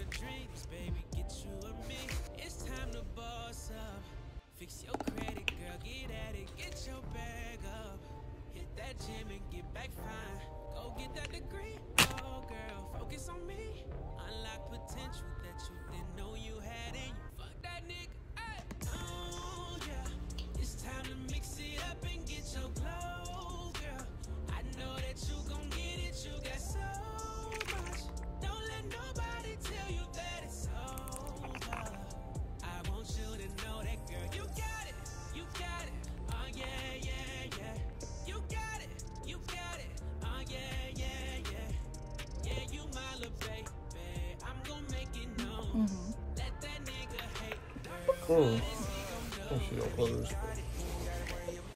dreams, baby, get you and me. It's time to boss up. Fix your credit, girl, get at it, get your bag up. Hit that gym and get back fine. Go get that degree, oh girl, focus on me. Unlock potential that you didn't know you had in you. Fuck that nigga, ay. Oh yeah, it's time to mix it up and get your glow, girl. I know that you gon' get it, you got so much. Don't let nobody tell you that it's over. I want you to know that, girl, you got it, you got it. Oh yeah, yeah, yeah. You got it, you got it. Oh yeah, yeah, yeah. Yeah, you my little baby. I'm gon' make it known. Let that nigga hate, girl. Oh, she don't close.